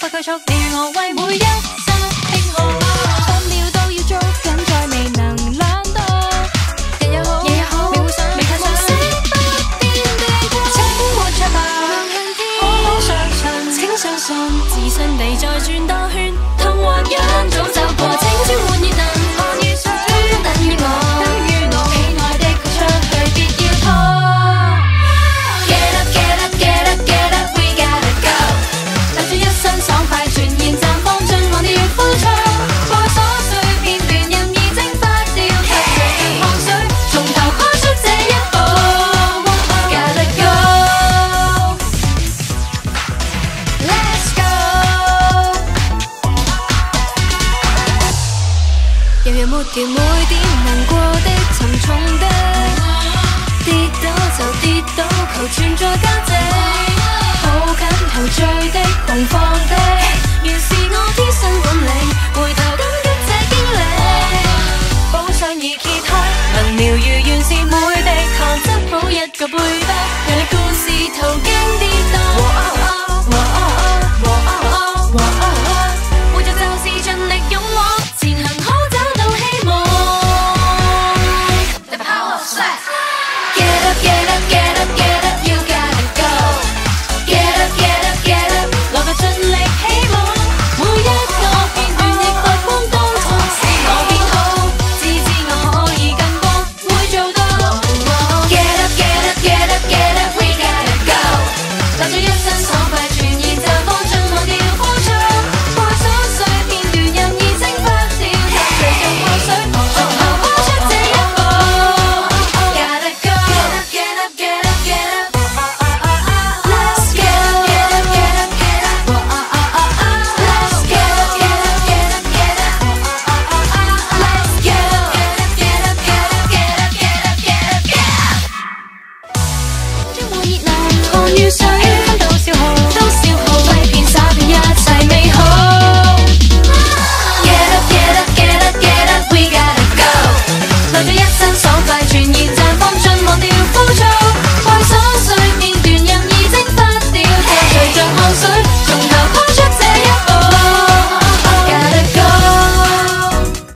快拘束你我，為每一生興好。分秒都要捉緊，再未能懶惰。日也好，夜也好，未會想，未太想，無聲不變地過。請活着吧，好好相信，請相信，自信地再轉多圈，痛或癢早走過，請轉換熱能，看雨水，通通等於我。喜愛的佢出去，別要拖。Get up, get up, get up, get up, we gotta go。就算一身爽快，全然綻放盡橫烈付出，過去瑣碎片段任意蒸發掉，吸着汗水，從頭開出這一步。Gotta go, let's go。又有抹掉每點難過的沉重的，跌倒就跌倒，求存在交織，抱緊陶醉的狂放的，原是我天生本領，回頭感激這經歷，報上已揭開，能描如原是每滴糖質補一個背包，讓你故事途經跌宕。活着就是盡力勇往前行，可找到希望。The power of sweat。Get up, get up, get up, get up, you gotta go。Get up, get up, get up，來吧盡力